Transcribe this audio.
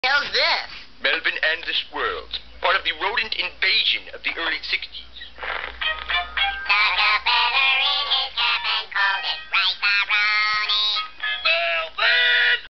How's this? Melvin and the Squirrels, part of the rodent invasion of the early 60s. Stuck a feather in his cap and called it right